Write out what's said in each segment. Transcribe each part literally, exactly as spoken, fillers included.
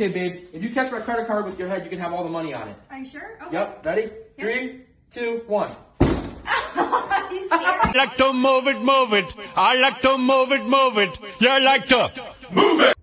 Okay, babe, if you catch my credit card with your head, you can have all the money on it. Are you sure? Okay. Yep, ready? Yep. Three, two, one. Are you serious? I like to move it, move it. I like to move it, move it. You like to move it.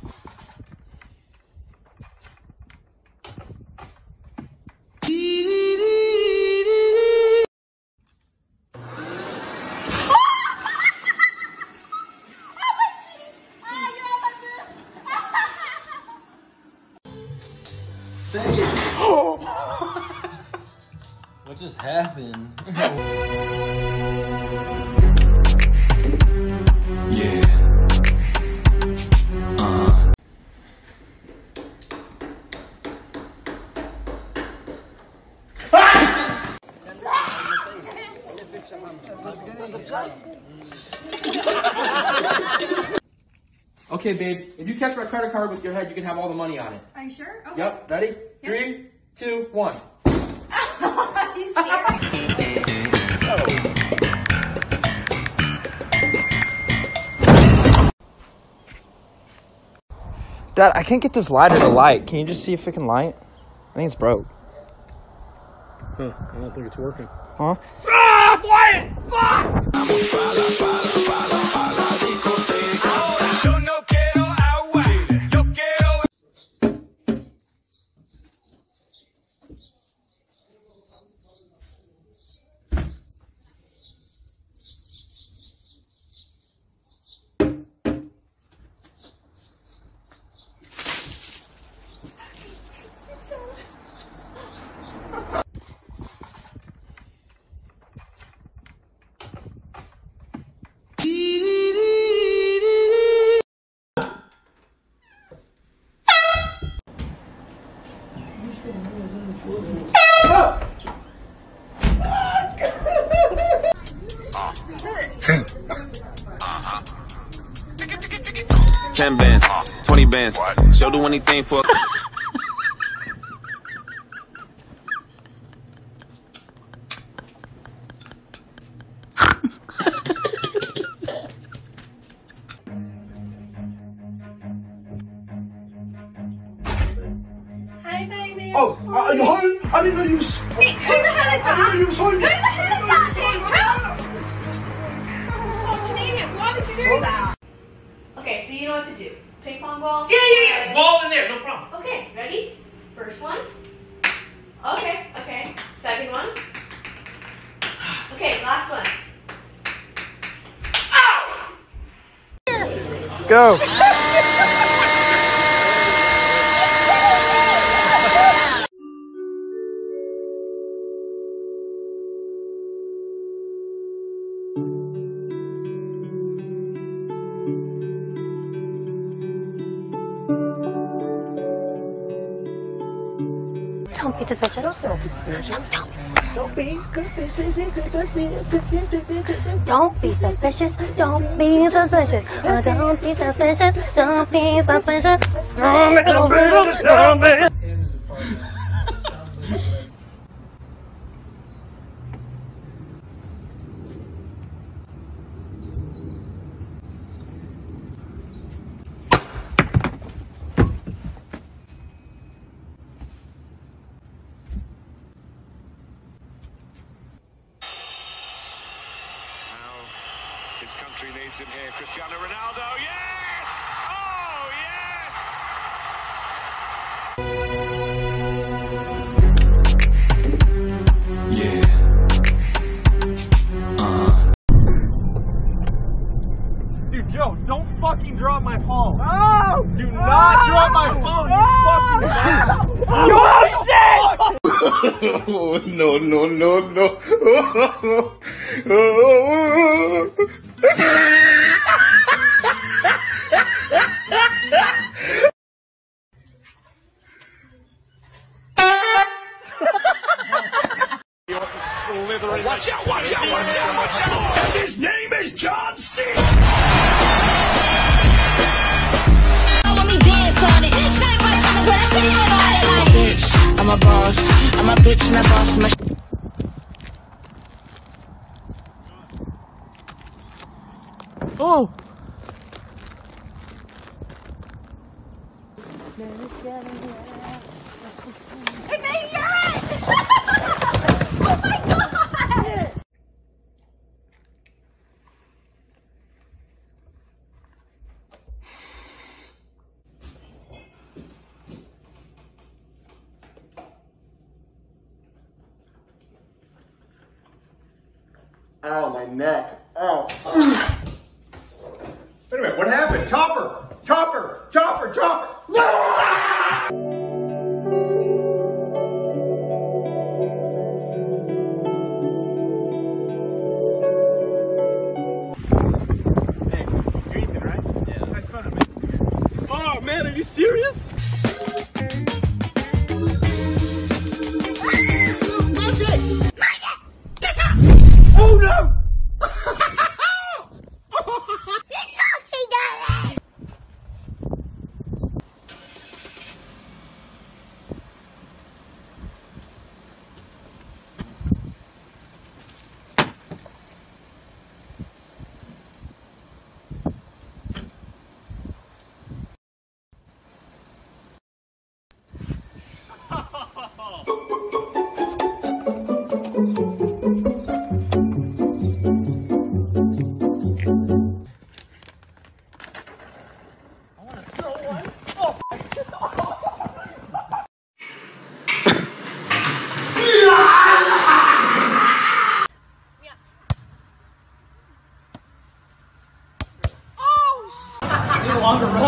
What just happened? Yeah. Uh-huh. Okay, babe, if you catch my credit card with your head, you can have all the money on it. Are you sure? Okay. Yep, ready? Yep. Three, two, one. Are you serious? Dad, I can't get this lighter to light. Can you just see if it can light? I think it's broke. Huh, I don't think it's working. Huh? Ah, quiet! Fuck! Yo no quiero agua. Yo quiero. Ten bands, twenty bands. She'll do anything for. Hi, baby. Oh, are you home? I didn't know you was. Wait, who the hell is that? I didn't know you was home. Who the hell is that thing? Who? You're such an idiot. Why would you do that? Okay, so you know what to do. Ping pong balls. Yeah, yeah, yeah. Ball in there, no problem. Okay, ready? First one. Okay, okay. Second one. Okay, last one. Go! Don't be suspicious. Don't be suspicious. Don't be suspicious. Don't be suspicious. Don't be suspicious. Don't be suspicious. Don't be suspicious. Don't be. His country needs him here. Cristiano Ronaldo, yes! Oh, yes! Yeah. Uh-huh. Dude, Joe, don't fucking drop my phone. No! Do not oh! drop my phone, you fucking man! Oh, shit! Oh, no, no, no, no. Slithering. Watch out, watch out, watch out, watch out! And his name is John C. I'm a boss, I'm a bitch and I boss my Oh! Hey, baby, you're it! Oh my god! Ow, my neck. Ow. Wait a minute, what happened? Chopper! Chopper! Chopper! Chopper! Hey, you're Ethan, right? Yeah. Nice photo, man. Oh, man, are you serious? Oh, no! Longer run.